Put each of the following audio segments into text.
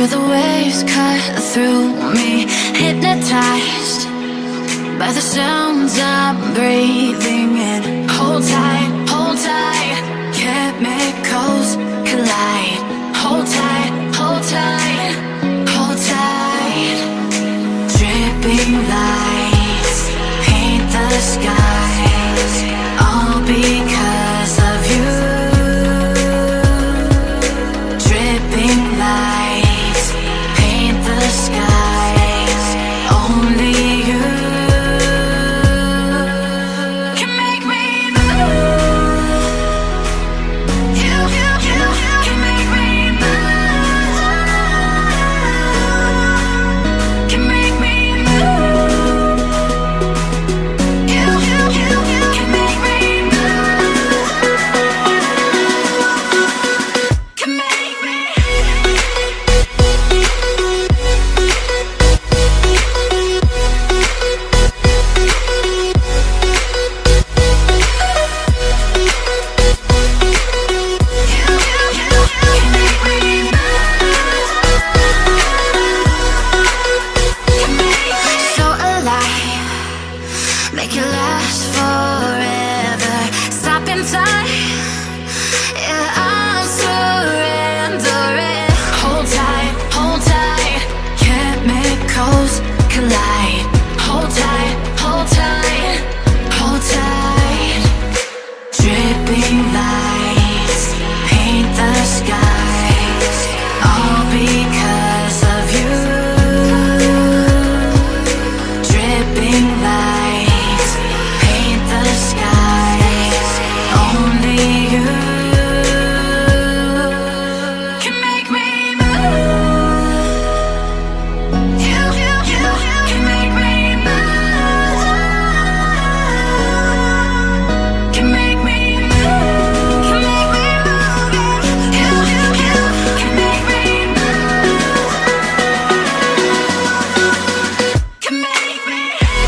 Feel the waves cut through me, hypnotized by the sounds I'm breathing in. Hold tight, hold tight, chemicals collide. Hold tight, hold tight, hold tight. Dripping lights paint the skies, all because of you. Dripping lights paint the skies, only you can make me move. You can make me move. Can make me move. You can make me move. Can make me. So alive, make it last forever. Stop in time, yeah, I'm surrendering. Hold tight, chemicals collide. Hold tight, hold tight, hold tight. Dripping lights paint the skies, all because of you. Dripping lights paint the skies, only you can make me move. You can make me move. Can make me move. Can make me move. You can make me move. Can make me.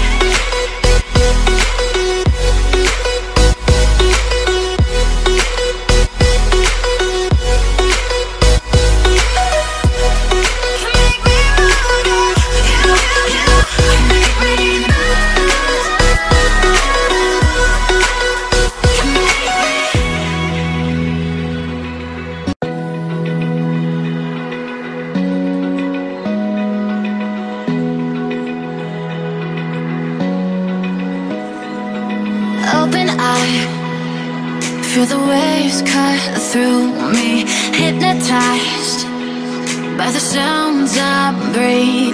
Open eye, feel the waves cut through me, hypnotized by the sounds I'm breathing.